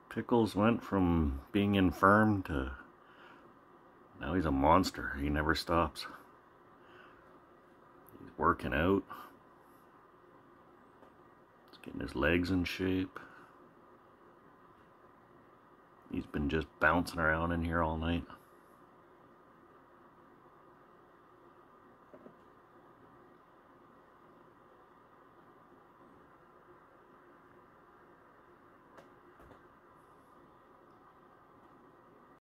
Pickles went from being infirm to now he's a monster. He never stops. He's working out. He's getting his legs in shape. He's been just bouncing around in here all night.